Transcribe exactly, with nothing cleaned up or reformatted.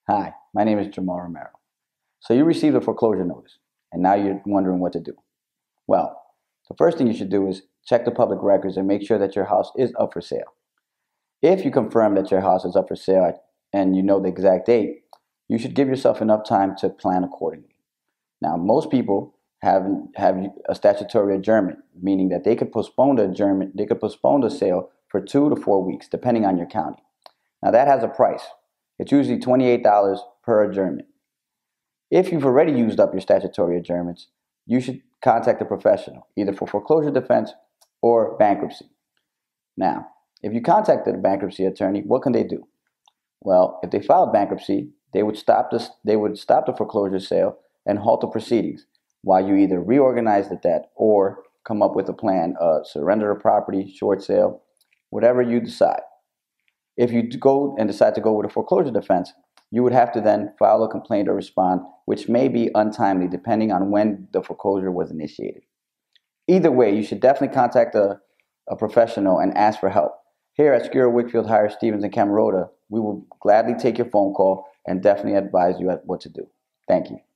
Hi, my name is Jamal Romero. So you received a foreclosure notice, and now you're wondering what to do. Well, the first thing you should do is check the public records and make sure that your house is up for sale. If you confirm that your house is up for sale and you know the exact date, you should give yourself enough time to plan accordingly. Now, most people have have a statutory adjournment, meaning that they could postpone the adjournment, they could postpone the sale for two to four weeks, depending on your county. Now, that has a price. It's usually twenty-eight dollars per adjournment. If you've already used up your statutory adjournments, you should contact a professional, either for foreclosure defense or bankruptcy. Now, if you contacted a bankruptcy attorney, what can they do? Well, if they filed bankruptcy, they would stop this, they would stop the foreclosure sale and halt the proceedings while you either reorganize the debt or come up with a plan, uh, surrender the property, short sale, whatever you decide. If you go and decide to go with a foreclosure defense, you would have to then file a complaint or respond, which may be untimely depending on when the foreclosure was initiated. Either way, you should definitely contact a, a professional and ask for help. Here at Skura Wickfield Hire Stevens and Camerota, we will gladly take your phone call and definitely advise you at what to do. Thank you.